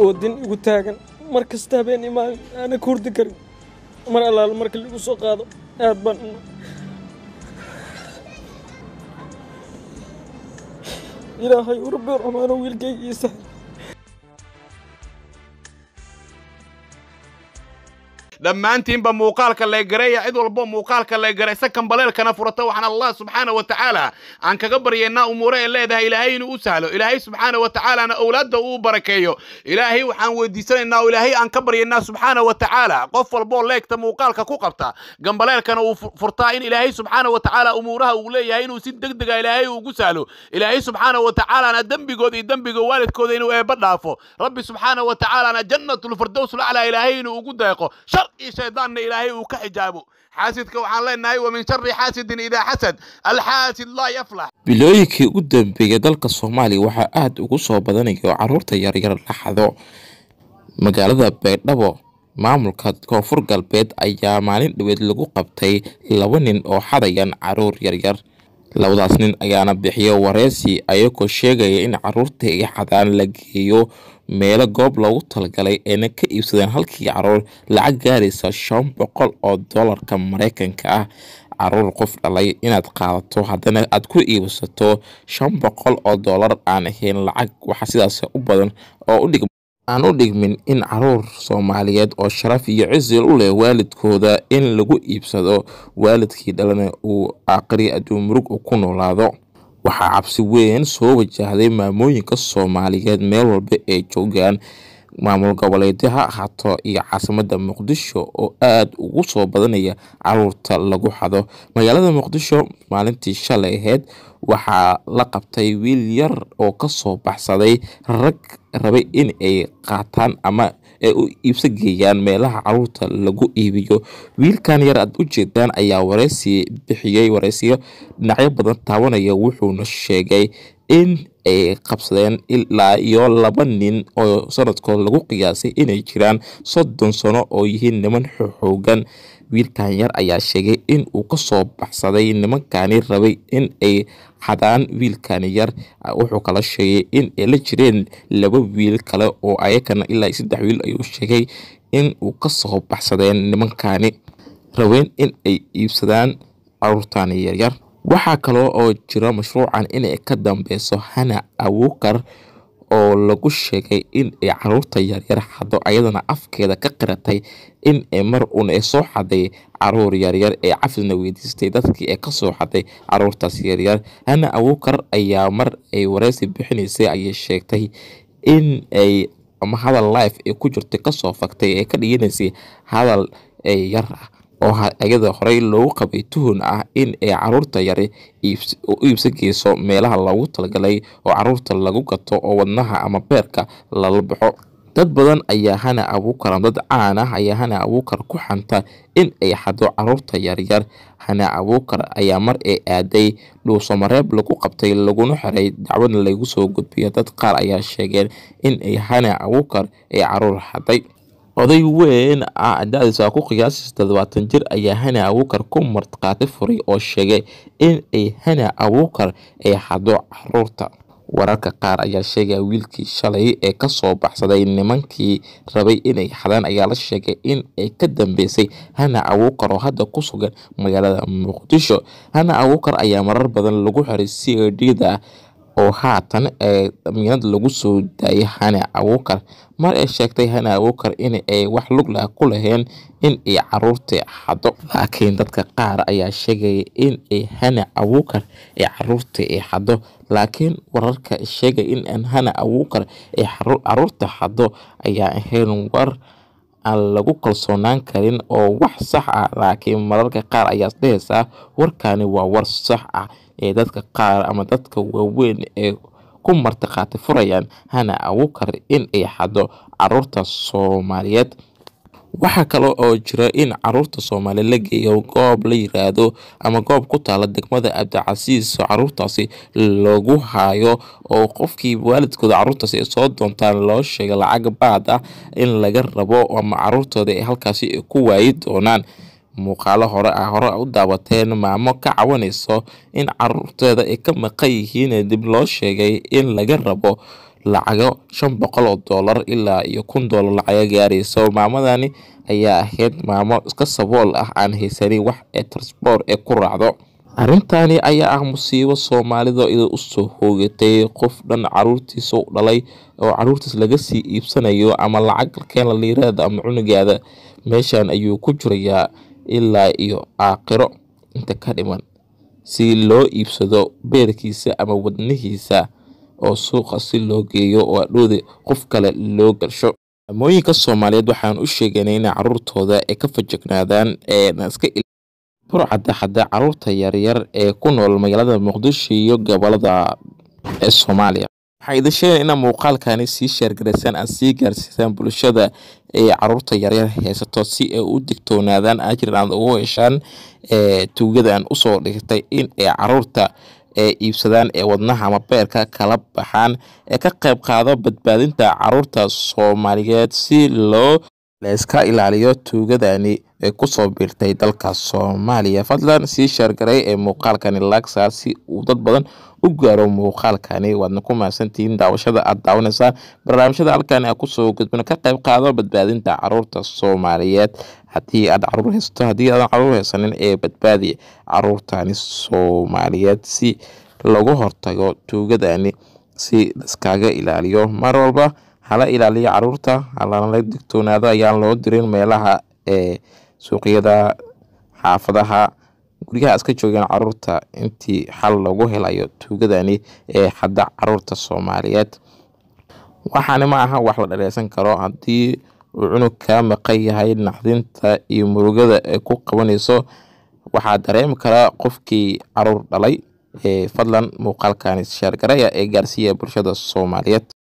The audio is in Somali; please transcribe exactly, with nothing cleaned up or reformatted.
goodin igu taagan mar kasta habeen imaan ana kurdi karin mar allaal marka lagu soo qaado aad baan ilaahay rabbi raxmaan wiilkaygiisa dhammaantiinba muuqaalka la gareeya cid walba muuqaalka la gareysa kambaleelkana furata waxaan Allah subhanahu wa ta'ala aan kaga baryeena umuure ee leedahay ilaahay inuu u sahlo ilaahay subhanahu wa ta'ala ana awlaadda uu barakeeyo ilaahay waxaan weydiisanaynaa ilaahay aan ka baryeena subhanahu wa ta'ala qof walba leegta muuqaalka ku qabta kambaleelkana uu furtaa in ilaahay subhanahu wa ta'ala umuuraha uu leeyahay inuu si degdeg ah ilaahay ugu sahlo ilaahay subhanahu wa ta'ala ana dambigood iyo dambiga waalidkooda inuu eeba dhaafo rabbi subhanahu wa ta'ala ana jannatul firdaws ala ilaahay inuu ugu deeqo شيطان إلهي وكحجابه حاسدك وحان لنا ومن شر حاسد إذا حسد الحاسد لا يفلح bilooyinkii ugu dambeeyay dalka Soomaaliya waxa aad ugu soo badanayay caruurta yar yar la xado magaalada Baydhabo maamulka Koonfur Galbeed ayaa maalin dhaweed lagu qabtay laba nin oo xadayan caruur yar yar labadaas nin ayaana bixiyay wareysi ayagoo sheegaya in caruurta ay xadaan la geeyo meelo goob loogu talagalay ee ka iibsadeen halkii caruur lacag gaaraysa shan boqol oo dollarka Mareykanka ah caruur qof dhalay inaad qaadato haddana aad ku iibsato shan boqol oo dollar aan ahayn lacag waxa sidaas u badan oo u dhig aan u dhigmin in caruur Soomaaliyeed oo sharaf iyo cizi u leh waalidkooda in lagu iibsado waalidkii dhalana uu aqri adduun murug ku noolaado waxa cabsi weyn soo wajahday maamooyinka Soomaaliyeed meel walba ay joogaan maamul goboleedaha ahaato iyo caasimadda Muqdisho oo aad ugu soo badanaya caruurta lagu xado magaalada Muqdisho maalintii shalay ahayd waxa la qabtay wiil yar oo ka soo baxsaday rag rabay in ay qaataan ama ay u iibsa geeyaan meelaha caruurta lagu iibiyo wiilkan yar aad u jeedaan ayaa wareysi bixiyay wareysiyo dhinacyo badan taabanaya wuxuuna sheegay in ay qabsadeen ilaa iyo laba nin oo sanadkooda lagu qiyaasay inay jiraan soddon sano oo yihiin niman xoogan wiilkan yar ayaa sheegay in uu ka soo baxsaday nimankani rabay in ay xadaan wiilkan yar wuxuu kala sheegay in ay la jireen laba wiil kale oo ayakana ilaa saddex wiil ayuu sheegay in uu ka soo baxsadeen nimankani rabeen in ay iibsadaan caruurtan yar yar waxa kale oo jira mashruucan in ay ka dambayso Hana Abuukar oo lagu sheegay in ay caruurta yar yar xado ayadana afkeeda ka qiratay in ay mar uun ay soo xaday caruur yar yar ee cafisna weydiistay dadkii ay ka soo xaday caruurtaas yar yar Hana Abuukar ayaa mar ay wareysi bixinaysay ayay sheegtay in ay ama hadal live ee ku jirtay ka soo faktay ee ka dhiganaysay hadal ay yar ah oo ayada horey loogu qabay tuhun ah in ay caruurta yar iibsa geeso meelaha loogu talagalay oo caruurta lagu gato oo wadnaha ama beerka lala baxo dad badan ayaa Hana Abuukar dad caan ah ayaa Hana Abuukar ku xanta in ay xado caruurta yar yar Hana Abuukar ayaa mar ay aaday dhuusamareeb lagu qabtay laguna xiray dacwadna lagu soo gudbiyay dad qaar ayaa sheegeen in ay Hana Abuukar ay caruur xaday oday weyn ah da'diisa ku qiyaasay toddobaatan jir ayaa Hana Abuukar ku martaqaatay furay oo sheegay in ay Hana Abuukar ay xado caruurta wararka qaar ayaa sheegay wiilkii shalay ee ka soo baxsaday nimankii rabay inay xadaan ayaa la sheegay in ay ka dambeysay Hana Abuukar oo hadda ku sugan magaalada Muqdisho Hana Abuukar ayaa marar badan lagu xiray C I D-da oo haatan ee damiinad lagu soo daayay Hana Abuukar mar ay sheegtay Hana Abuukar in ay wax lug la ku lahayn in ay caruurta xado laakiin dadka qaar ayaa sheegay in ay Hana Abuukar ay caruurta ay xado laakiin wararka sheegay in Hana Abuukar ay caruurta xado ayaa ahayn war aan lagu kalsoonaan karin oo wax sax ah laakiin mararka qaar ayaa dhehaysa warkani waa war sax ah ee dadka qaar ama dadka waaweyn ee ku martaqaatay furayaan Hana Abuukar in ay xado caruurta Soomaaliyeed waxa kale oo jira in caruurta Soomaaliyeed la geeyo goob la yiraahdo ama goob ku taala degmada Abdicasiis caruurtaasi lagu haayo oo qofkii waalidkooda caruurtaasi soo doontaan loo sheegay lacag baad ah in laga rabo ama caruurtooda ay halkaasi ku waayay doonaan muuqaalo hore ah hore u daawateen maamo ka cawanayso in caruurteeda ay ka maqan yihiin dib loo sheegay in laga rabo lacago shan boqol oo doolar ilaa iyo kun doolar lacaga gaaraysa. Maamadani ayaa ahayd maamo iska sabool ah aan haysanin wax ee transport ee ku raacdo. Arrintani ayaa ah musiibo Soomaalida iyadoo u soo hoogatay qof dhan caruurtiisa u dhalay oo caruurtiis laga sii iibsanayo ama lacag keen la liirada ama cunugaada meeshan ayuu ku jirayaa ilaa iyo aakhiro inta ka dhiman si loo iibsado beerkiisa ama wadnihiisa oo suuqa si loo geeyo oo adhoodi qof kale loo galsho. Mooyinka Soomaaliyeed waxaan u sheeganay in caruurtooda ay ka fajignaadaan ee iska burcada hadda caruurta yar yar ee ku nool magaalada Muqdisho iyo gobolada ee Soomaaliya. Waxay idin sheegeen in muuqaalkani si share garaysan aan si gaarsiisan bulshada ee caruurta yar yar haysato si ay u digtoonaadaan ajir aan ugu heshaan ee tuugadan u soo dhigtay in ay caruurta ee iibsadaan ee wadnaha ama beerka kala baxaan ee ka qayb qaado badbaadinta caruurta Soomaaliyeed si loo la iska ilaaliyo tuugadani ee ku soo biirtay dalka Soomaaliya. Fadlan si share garay ee muuqaalkani like si uu dad badan u gaaro muuqaalkani. waadna ku maasantiin daawashada aad daawanaysaa barnaamijyada halkan ee ku soo gudbina ka qayb qaado badbaadinta caruurta Soomaaliyeed. haddii aad caruur haysato haddii aad caruur haysanin ee badbaadi caruurtani Soomaaliyeed si lagu hortago tuugadani si iskaga ilaaliyo mar walba hala ilaaliyo caruurta hala la digtoonaado ayaan loo dirin meelaha ee suuqyada xaafadaha guriga iska joogan caruurta intii xal lagu helayo tuugadani ee hadda caruurta Soomaaliyeed. waxaan ma aha wax la dhaleysan karo haddii uu cunug ka maqan yahay naxdinta iyo murugada ee ku qabanayso waxaa dareemi kara qofkii caruur dhalay ee fadlan muuqaalkani share garaya ee gaarsiiya bulshada Soomaaliyeed.